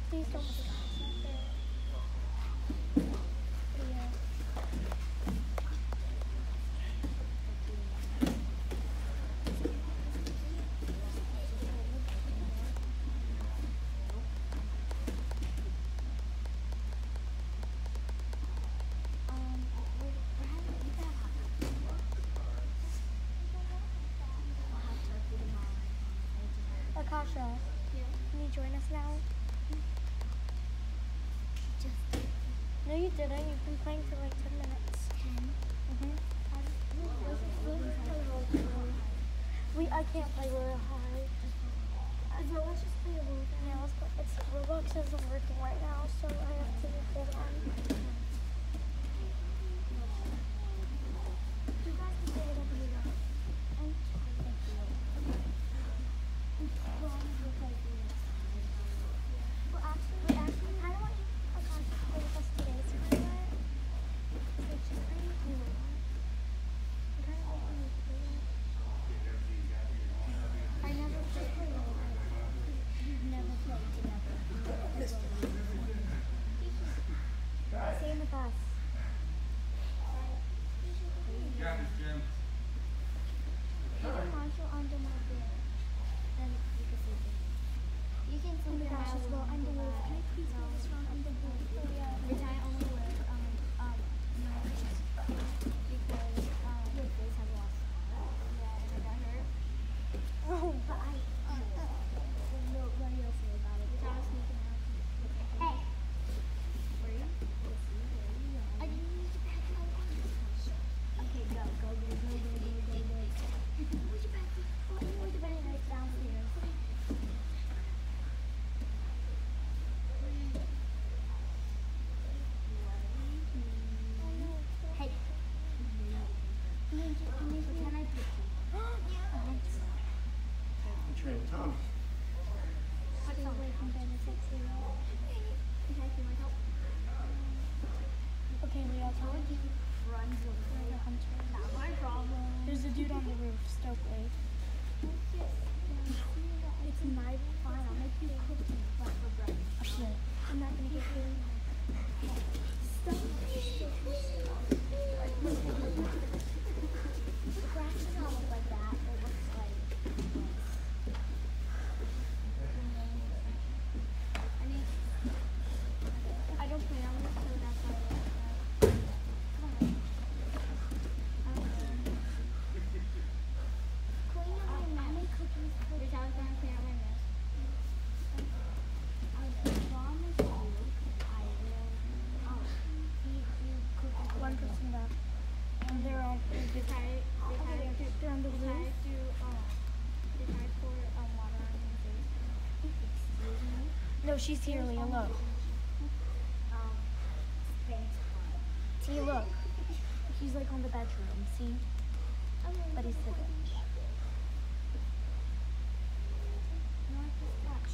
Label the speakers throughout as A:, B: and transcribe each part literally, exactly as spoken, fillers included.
A: Please don't put it there. Yeah. Akasha,
B: Yeah.
A: can you join us now?
B: Just
A: No, you didn't. You've been playing for like ten minutes.
B: ten.
A: Mm-hmm. We, I can't play really high.
B: So let's just play a little bit.
A: Yeah, let's play. It's, Roblox isn't working right now, so I have to hold on.
B: You guys can play whatever you want. I'm trying to do it. Well, I'm gonna play for you. Well, actually, we actually kind of want you Akash to play with us today. So you know what? So just kind of do it. I'm kind of hoping you play it. I never played for you. You've never played together.
A: Same with us.
C: Got it, Jim.
B: Put Marshall under my bed. Then you can sleep in. You can sleep in my
A: Gosh, as well. I'm the wolf. Can I please
B: No.
A: go this round? I'm the wolf. Oh, yeah.
B: Which I only wear um um no because um your face had lost. Yeah, and I got hurt.
A: Oh.
B: But I um there's nobody else knew about it. Which I was sneaking out. Hey. Were you? Yes, you were. You I didn't use the back out. Okay, go, go, go, go, go, go, go, go. Where's your back? Oh, where's the back? Right downstairs. Hey. Ninja, Ninja, can I pick you?
C: I'm trying to Tom.
B: Stay away from benefits, you know. Okay, can I help?
A: Okay, Leo, tell me.
B: Runs
A: There's a hunter.
B: Not my problem.
A: There's a dude on the roof, Stokely.
B: It's my fine. I'll make you cookies, but for breakfast.
A: Oh, shit.
B: I'm not gonna get food. Stop. The grass does not look like that. It looks like this. I need. I don't plan on this, so that's why I like that. Come on. Um, Clean up my mess. Cookies. Which I was gonna clean up my mess. I promise you, I will. Um, feed you cookies.
A: One person left. And they're on.
B: They tried. They tried.
A: Okay, okay, they're on the
B: They
A: roof.
B: tried to. Um. They tried to pour um, water on your face. Excuse me.
A: No, she's here, Leo. Look.
B: Um. Thanks.
A: See, look. He's like on the bedroom. See? But he's the bitch.
B: You want this watch?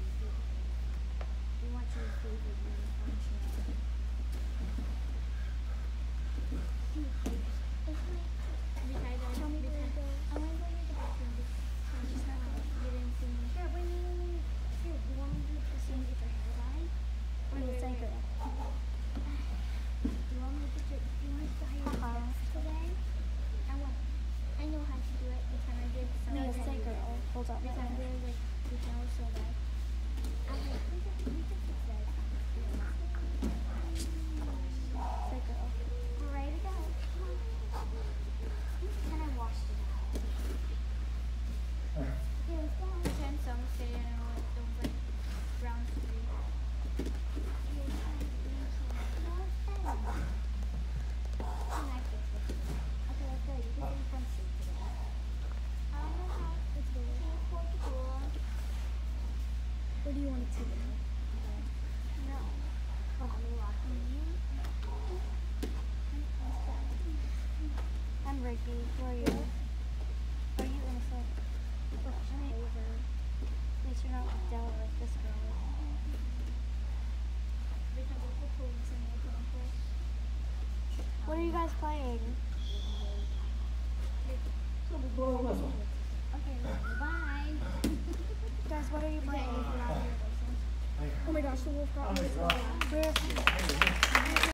B: You want your favorite unicorn channel? Tell me where to go. I want to go to the bathroom. She's not gonna. You didn't see me. Here, wait, wait, wait, wait. Here, you want me to just see if your hair dye?
A: Wait, wait, wait.
B: You want me to put your, you want to dye your
A: Uh-huh.
B: dress today? I want. I know how to do it. The time I did. So
A: Leo,
B: I
A: say
B: did.
A: girl. Hold on.
B: The time I did like the channel was so bad. I was like, we can, we can fix that.
A: Say girl.
B: We're ready to go. Come on. Can I wash it out? Yeah, let's go. Ten some say I know it was like round three. Can I fix it? Okay, let's go. You can do front seat today. I don't know how to do it. Can you pour the door?
A: Where do you want it to go?
B: No. Oh, I'm locking you.
A: I'm Ricky. Who are you? Are you innocent? Look, I'm over. At least you're not down like this girl.
B: Because of the police and the campus.
A: What are you guys playing?
B: Okay, bye.
A: Guys, what are you
B: Okay,
A: playing?
B: if you're out of your license. Oh my gosh, the wolf got me.
A: Where?